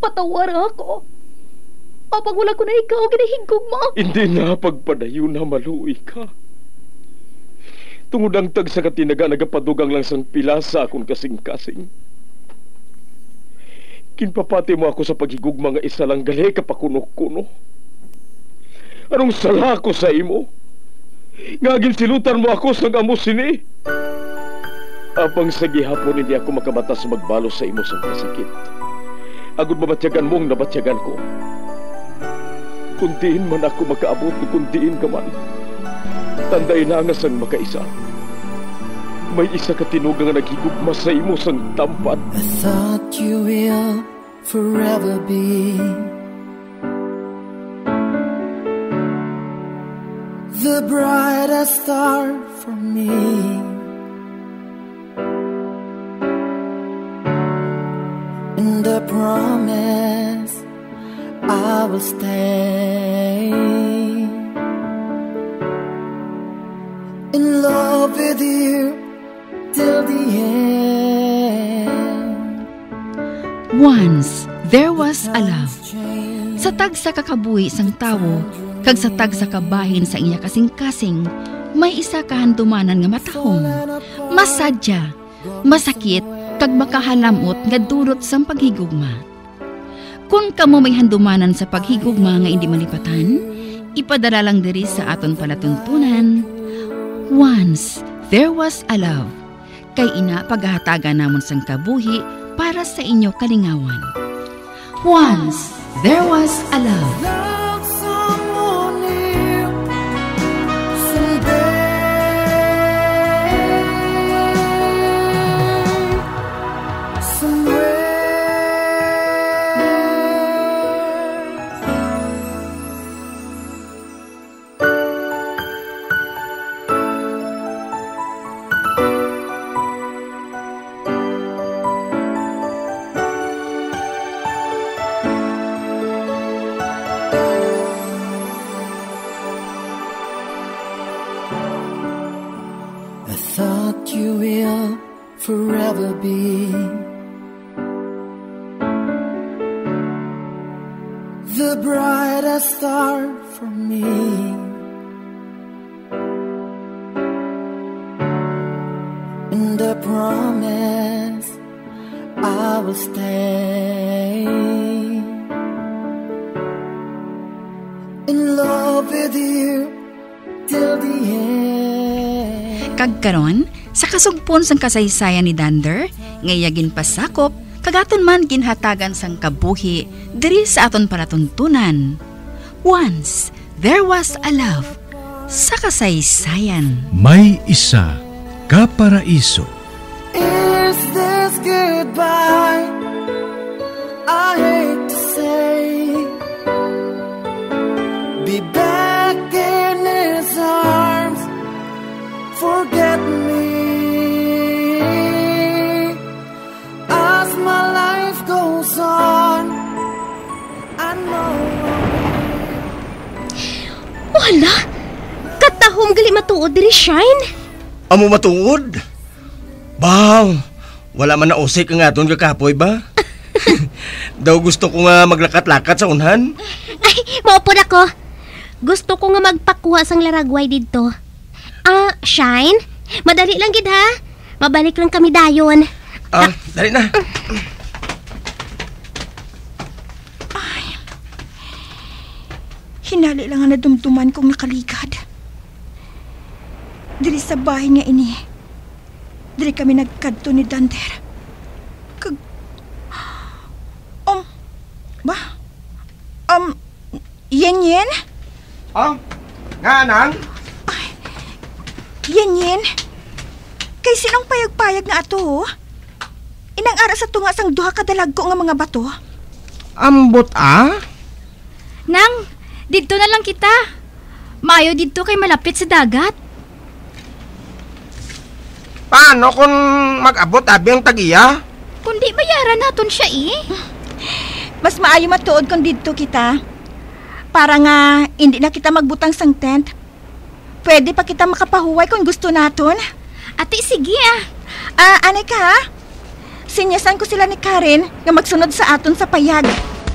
patawar ako. Apang wala ko na ikaw, ginahigog mo. Hindi na pagpadayon na maluoy ka. Tungod ang tag sa katinaga nagapadugang lang sang pilasa akong kasing-kasing. Kinpapati mo ako sa paghigugma nga isa lang gali kapakuno-kuno. Anong sala ko sa imo? Ngagin silutan mo ako sa amo sini. Apang sa gihapon hindi ako makabatas magbalo sa imo sa kasakit. Agud mabatyagan mong nabatyagan ko. Kundiin man ako makaabot, kundiin ka man. Tanday na nga sang makaisa. May isa ka tinugang nga naghigugma sa imo sang tampad. I thought you will forever be the brightest star for me. And I promise I will stay in love with you till the end. Once there was a love. Sa tag sa kakabuhi sang tawo, kag sa tag sa kabahin sa iya kasing-kasing, may isa kahandumanan nga matahong, masadya, masakit, kag makahalamot nga durot sang paghigugma. Kung kamo may handumanan sa paghigugma nga hindi malipatan, ipadala lang diri sa aton palatuntunan. Once there was a love. Kay ina paghahatagan namon sang kabuhi para sa inyo kalingawan. Once there was a love. You will forever be the brightest star for me. And I promise I will stay in love with you till the end. Kagkaron, sa kasugpon sang kasaysayan ni Dander, ngayagin pasakop, kagaton man ginhatagan sang kabuhi, diri sa aton palatuntunan. Once, there was a love, sa kasaysayan. May isa, kaparaiso. Is this goodbye? I hate to say, be back in his arms, forget me. As my life goes on, I know. Wala! Katahom gali matuod diri, Shine. Amo matuod? Bang, wala man na usik ang aton kakapoy ba? Daw gusto ko nga maglakat-lakat sa unhan. Ay, maupod ako. Gusto ko nga magpakuha sang laragway dito. Shine, madali lang gid ha. Mabalik lang kami dayon. Dali na. Ay, hinali lang ang nadumduman kong nakaligad. Diri sa bahay nga ini, diri kami nagkadto ni Dander. Yen? Nga nang? Yen? Kay sinong payag-payag nga ato? Inang ara sa tunga sang duha kadalagko nga mga bato. Ambot Nang, dito na lang kita. Maayo dito kay malapit sa dagat. Paano kung mag-abot abi ang tagiya? Kundi bayaran naton siya Mas maayo matuod kung dito kita. Para nga hindi na kita magbutang sang tent. Pwede pa kita makapahuway kung gusto naton. Ate, sige Anay ka ha? Sinyasan ko sila ni Karen nga magsunod sa aton sa payag.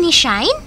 ini, Shine?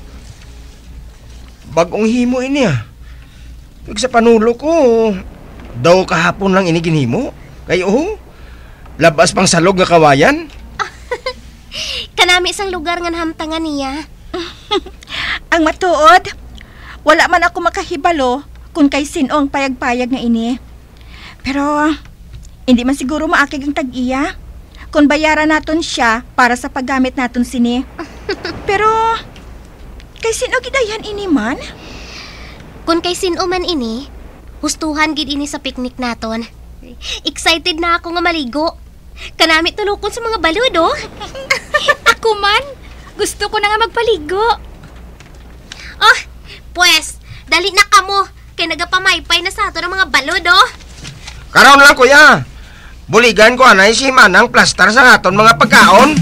Bagong himo ini Kag sa panulo ko, daw kahapon lang ini ginhimo. Kayo, labas pang salog nga kawayan. Kanami isang lugar nga nahamtangan niya. Ang matuod, wala man ako makahibalo kung kay sino ang payag-payag nga ini. Pero, hindi man siguro maakig ang tag-iya kung bayaran naton siya para sa paggamit naton sini. Pero, kay sino gidayan ini man? Kung kay sino man ini, hustuhan gid ini sa picnic naton. Excited na ako nga maligo. Kanami tulukon sa mga balod, oh. Ako man, gusto ko na nga magpaligo. Oh, pues, dali na kamo. Kay nagapamaypay na sa ato ng mga balod, oh. Karon lang kuya, buligan ko anay si Manang plaster sa aton mga pagkaon.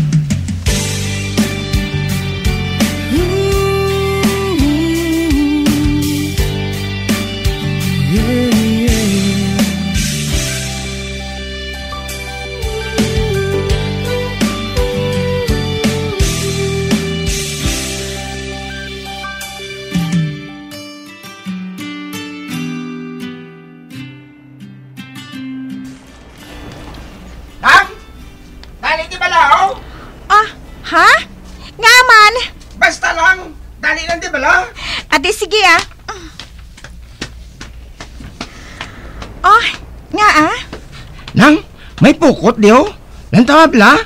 Ha? Nga man? Basta lang, dali lang di bala? Ate, sige Oh, nga Nang, may pukot di Lantawab la?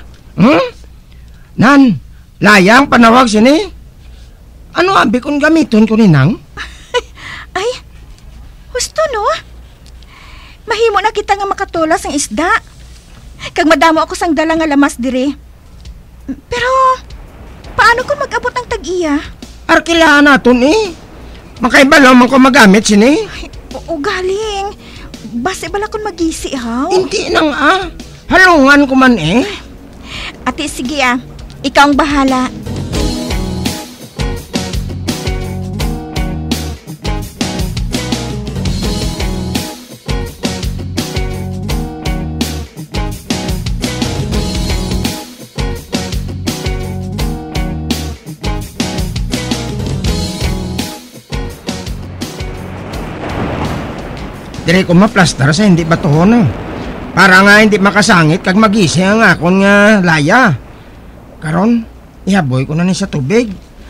Nan, layang panawag sini. Ano abi kung gamiton ko ni Nang? Ay, husto no? Mahimo na kita nga makatulas ang isda. Kag madamo ako sang dala nga lamas dire. Pero, paano kung mag-abot ang tag-iya? Arkilahan naton Makaiba lang man ko magamit sini. Ay, oo galing. Base bala kung magisi Hindi nang halungan ko man Ate, sige ikaw ang bahala. Dire ko maplastar sa hindi batohon para nga hindi makasangit kag magising ang akon nga laya. Karon, ihaboy ko na ni sa tubig.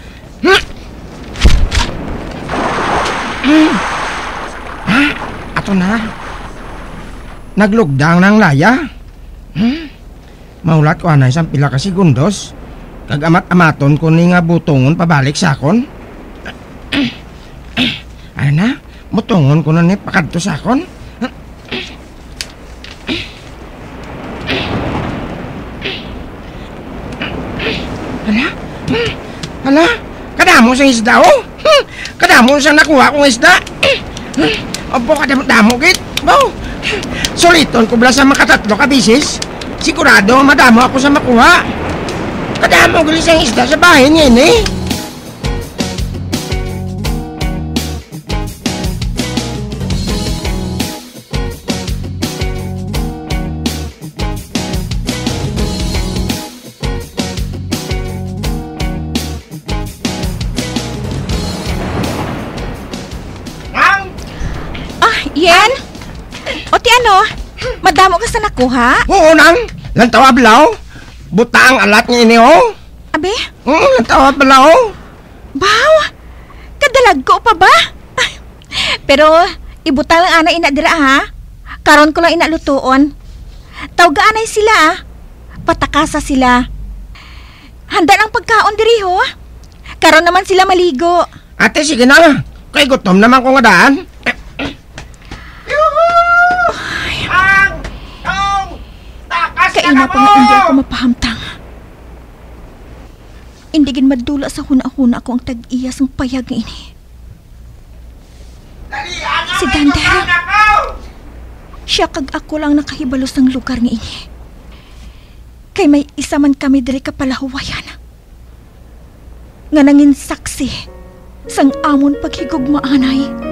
Ato na. Naglugdang ng laya. Maulat ko anay sa pila ka segundos. Kag amat-amaton ko ni nga butongon pabalik sa akon. Ano na? Mutungon ko na ni pakadto sa akon. Hala, kadamo sa isda kadamo sa nakuha kong isda. Opo, kadamo git. Suliton ko bala sa makatatlo ka bisis. Sigurado madamo ako sa makuha. Kadamo gili sa isda sa bahay niya Yen? O ti ano? Madamo ka sa nakuha? Oo nang, lantaw ablaw. Buta ang alat niya ini Abe? Lantaw ablaw. Baw, kadalag ko pa ba? Pero, ibutang ang ana ina dira Karon ko lang inalutuon. Tawga anay sila patakasa sila. Handa ang pagkaon diri Karon naman sila maligo. Ate, sige na. Kay gutom naman ko nga daan. Kaina pa nga hindi ako mapahamtang. Indigin madula sa huna-huna ko ang tag-iyas ng payag ini. Si Dander. Siya kag ako lang nakahibalos ng lugar nga ini. Kay may isa man kami diri kapalahuwayan. Nga nangin saksi sang amon paghigugmaanay.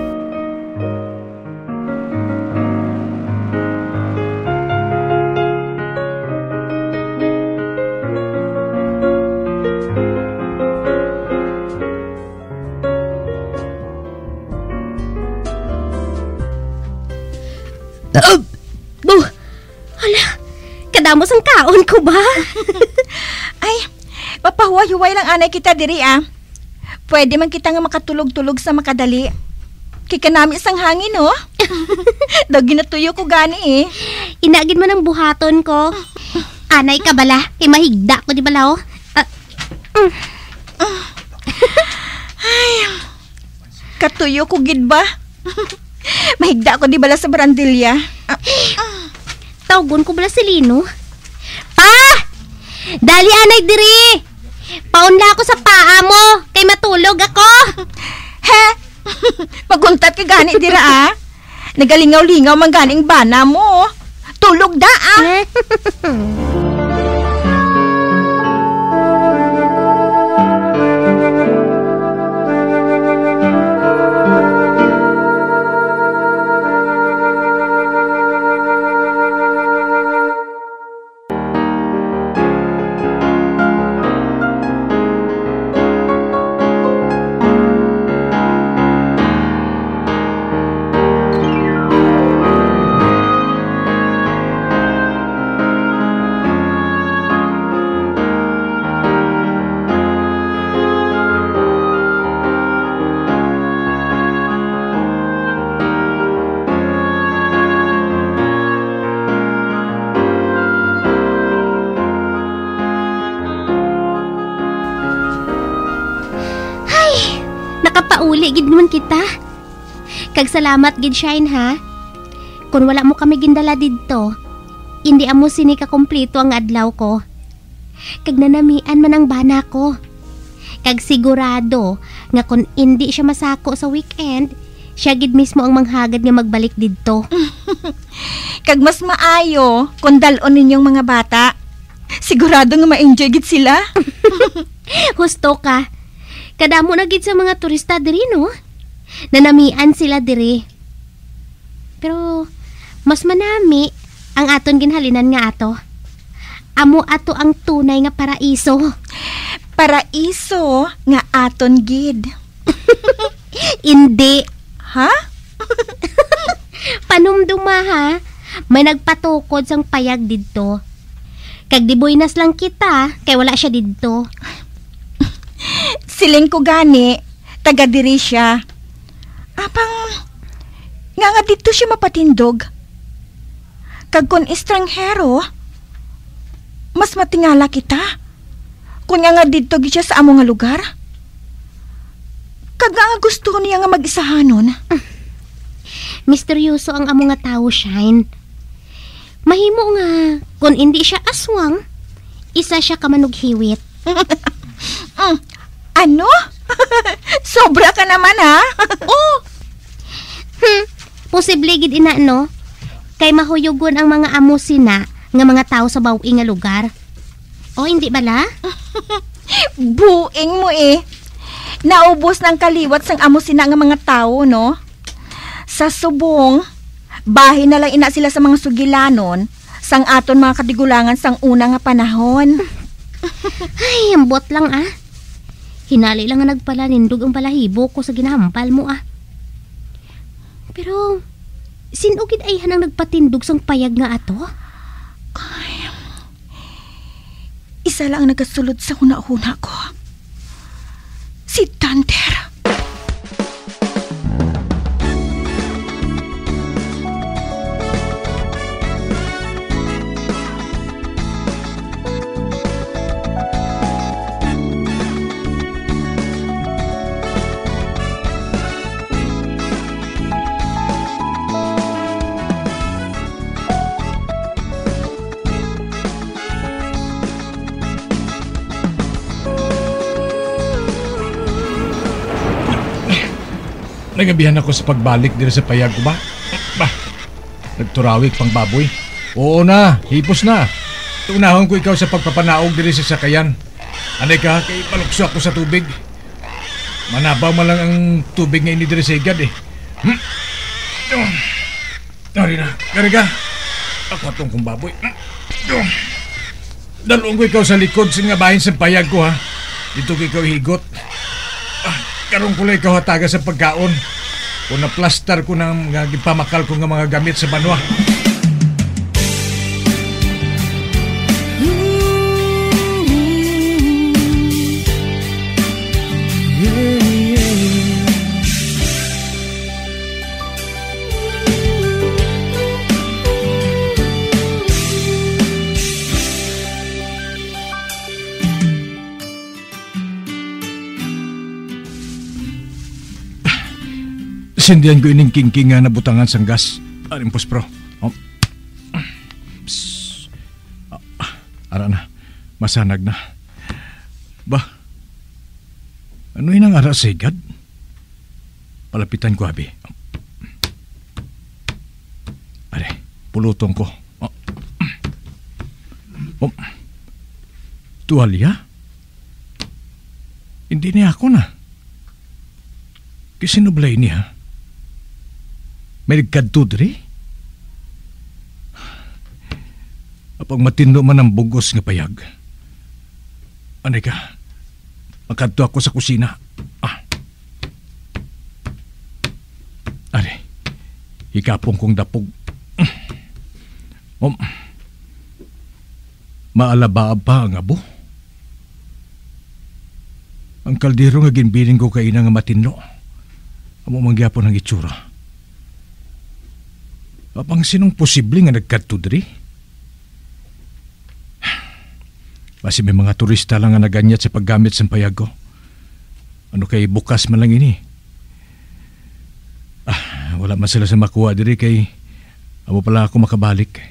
Hala, kadamos ang kaon ko ba? Ay, mapahuway-huway lang anay kita diri Pwede man kita nga makatulog-tulog sa makadali. Kikanami isang hangin, oh. Daw ginatuyo ko gani Inagin man ang buhaton ko. Anay ka bala, kay mahigda ko di bala, oh. Ay, katuyo ko gid ba? Mahigda ko di bala sa barandilya. Tawgon ko bala si Lino. Pa! Dali anay diri! Paunla ako sa paa mo, kay matulog ako. He? Maguntat ka gani dira Nagalingaw-lingaw man ganing bana mo. Tulog da Nakapauli gid naman kita. Kag salamat gid Shine ha. Kung wala mo kami gindala didto, hindi amo sini ka kompleto ang adlaw ko. Kag nanamian man ang bana ko. Kag sigurado nga kung hindi siya masako sa weekend, siya gid mismo ang manghagad nga magbalik didto. Kag mas maayo kung dalon ninyong mga bata. Sigurado nga ma-enjoy gid sila. Husto ka. Kadamo na gid sa mga turista diri, no? Nanamian sila diri. Pero mas manami ang aton ginhalinan nga ato. Amo ato ang tunay nga paraiso. Paraiso nga aton gid. Hindi. Ha? Panumduma ha. May nagpatukod sang payag didto. Kag diboynas lang kita kay wala siya didto. Siling ko gani, taga diri siya. Apang, nga dito siya mapatindog. Kag kun estranghero, mas matingala kita. Kung nga dito siya sa amo nga lugar. Kag nga gusto niya nga mag-isahanon. Misteryoso ang amo nga tao, Shine. Mahimo nga, kung hindi siya aswang, isa siya kamanughiwit. Ano? Sobra ka naman ha? Oh! Posible gid ina no? Kay mahuyugon ang mga amo sina nga mga tao sa bawi nga lugar. O hindi bala? Buing mo Naubos ng kaliwat sang amo sina nga mga tao, no? Sa subong, bahin na lang ina sila sa mga sugilanon sang aton mga katigulangan sang una nga panahon. Ay, ambot lang Hinali lang nga nagpalanindog ang balahibo ko sa ginahampal mo Pero, sinugid ay hanang nagpatindog sang payag nga ato? Ay, isa lang nagasulod sa huna-huna ko. Si Thunder. Nagabihan ako sa pagbalik dito sa payag ko ba? Nagturawik pang baboy. Oo na, hipos na. Tunahon ko ikaw sa pagpapanaog dito sa sakayan. Anay ka, kay palukso ako sa tubig. Manabaw man lang ang tubig nga ini dito sa igad Dari na, gariga. Ako atong kong baboy. Dalawang ko ikaw sa likod sa nga bahin sa payag ko ha. Dito ko ikaw higot. Karong kulay ikaw hataga sa pagkaon. Kung naplastar ko ng pamakal ko ng mga gamit sa banwa. Sindihan ko ining king-king nga nabutangan sang gas. Arimpos, bro. Oh. Ara na. Masanag na. Ba? Ano yun ang ara sigad? Palapitan ko, abi. Are, pulutong ko. Tuwalya? Hindi niya ako na. Kisinublay niya. May nagkadto diri? Apang matindo man ang bugos nga payag. Anay ka, makadto ako sa kusina. Are, hikapong kong dapog. Maalabaab pa ang abo. Ang kaldero nga ginbiling ko kaina nga matinlo. Amo mangyapon ang itsura. Apang sinong posible nga nagkadto diri? Basi may mga turista lang nga naganyat sa paggamit sa payag ko. Ano kay bukas man lang ini? Wala man sila sa makuha diri kay amo pala ako makabalik.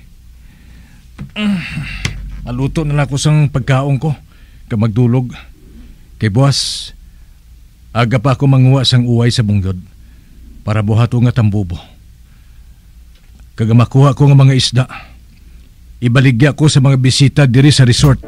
Aluto na lang ako sang pagkaon ko kay magdulog. Kay buwas, aga pa ako manguha sang uway sa bunggod para buhato nga tambubo. Kaga makuha ko nga mga isda, ibaligya ko sa mga bisita diri sa resort.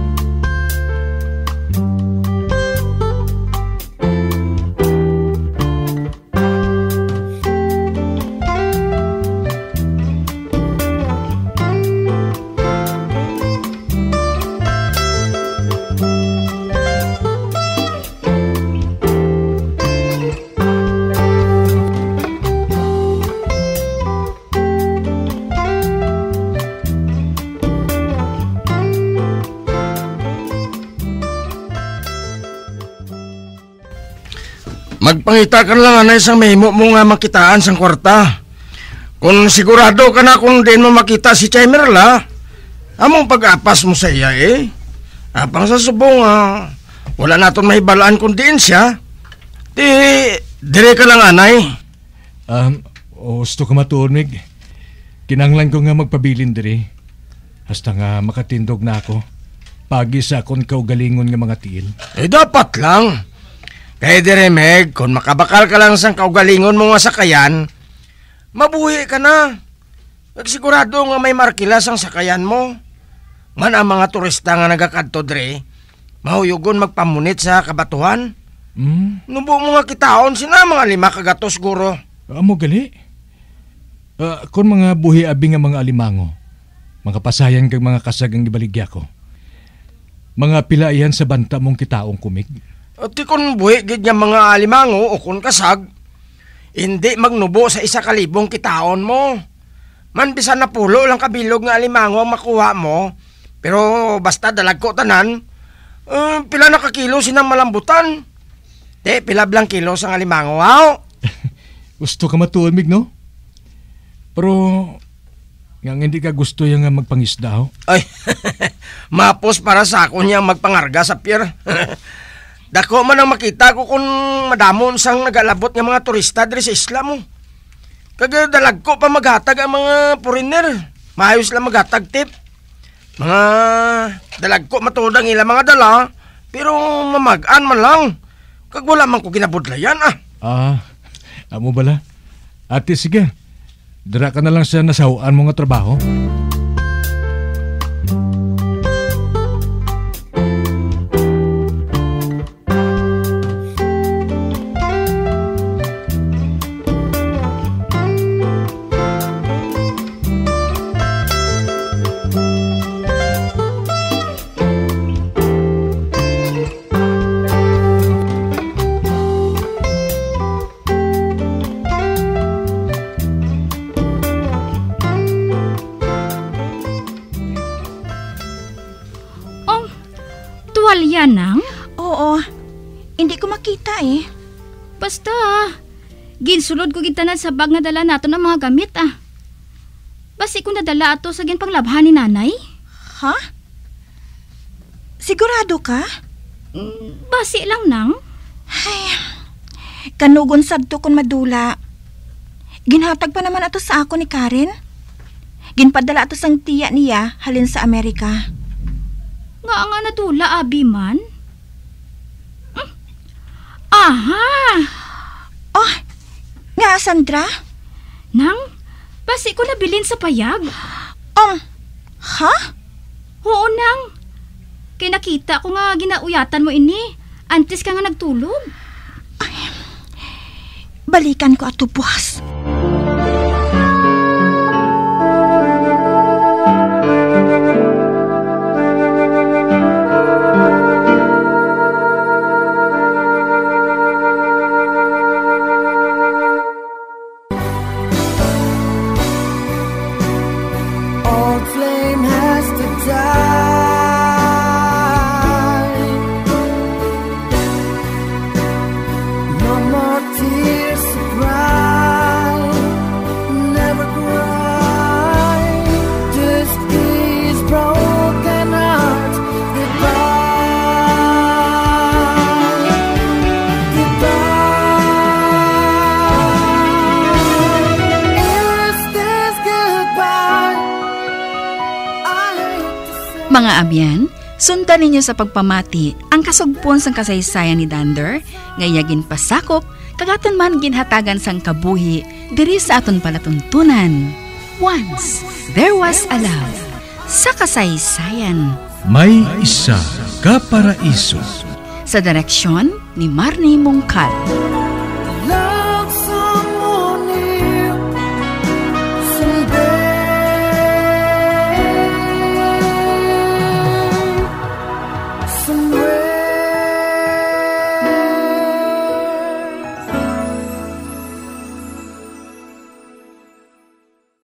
Magpangita ka lang na isang mahimo mo nga makitaan sang kwarta. Kung sigurado ka na kung din mo makita si Chay Merla, among pag-apas mo sa iya Apang sa subong wala naton mahibalaan kung diin siya. Dire ka lang anay. Gusto ka matuonig. Kinanglan ko nga magpabilin diri. Hasta nga makatindog na ako. Pagi sa akong kaugalingon nga mga tiil. Dapat lang. Kaya dire Meg, kung makabakal ka lang sang kaugalingon mo nga sakayan, mabuhi ka na. Nagsigurado nga may markilas ang sakayan mo. Man ang mga turista nga nagakadto dire, mahuyugon magpamunit sa kabatuhan. Nubo mo nga kitaon sina mga 5 kagatos guro. Amo gali? Kung mga buhi abi nga mga alimango, mga pasayan kag mga kasagang gibaligya ko, mga pilaihan sa banta mong kitaong kumig. At kung buhi gid nga mga alimango o kung kasag, hindi magnubo sa 1,000 kitaon mo. Man bisan na pulo lang kabilog nga alimango ang makuha mo, pero basta dalag ko tanan, pila na kakilo sinang malambutan. Pila blang kilo sang alimango, Gusto ka matuomig, no? Pero nga hindi ka gusto yung magpangisda, Ay, mapos para sa ako niyang magpangarga sa pier. Dako man ang makita ko kung madamon sang nagalabot ng mga turista diri sa isla mo. Kaga dalag ko pa maghatag ang mga foreigner. Maayos lang maghatag tip. Mga dalag ko matudang ilang mga dala, pero mamagaan man lang. Kag wala man ko ginabudlayan Amo bala? Ate, sige. Dira ka na lang sa nasahuan mo nga trabaho. Tuwalya nang? Oo, hindi ko makita Basta, ginsulod ko gitanan sa bag nga dala nato ng mga gamit Basi kung nadala ato sa ginpanglabhan ni nanay. Ha? Sigurado ka? Basi lang nang. Ay, kanugon sabto kon madula. Ginhatag pa naman ato sa ako ni Karen. Ginpadala ato sang tiya niya halin sa Amerika. Nga nadula, abi man? Aha! Oh, nga Sandra? Nang, basi ko nabilin sa payag. Ha? Oo, nang. Kaya nakita ko nga ginauyatan mo ini. Antes ka nga nagtulog. Ay, balikan ko ato bukas. Mga abyan, sundan ninyo sa pagpamati ang kasugpon sang kasaysayan ni Dander, ngayagin pasakop, kagatan man ginhatagan sang kabuhi, diri sa aton palatuntunan. Once, there was a love. Sa kasaysayan. May isa ka paraiso. Sa direksyon ni Marnie Mongcal.